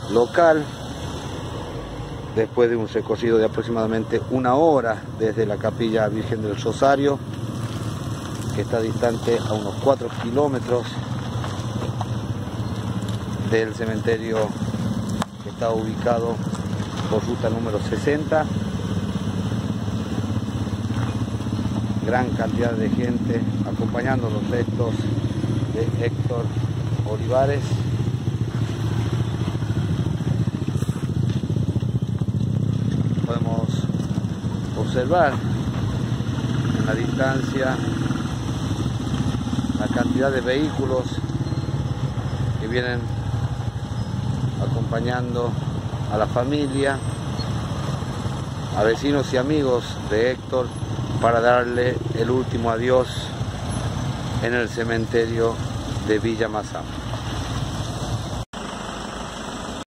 local, después de un recorrido de aproximadamente 1 hora desde la Capilla Virgen del Rosario, que está distante a unos 4 kilómetros del cementerio que está ubicado por ruta número 60. Gran cantidad de gente acompañando los restos de Héctor Olivares. Podemos observar en la distancia la cantidad de vehículos que vienen acompañando a la familia, a vecinos y amigos de Héctor, para darle el último adiós en el cementerio de Villa Massá.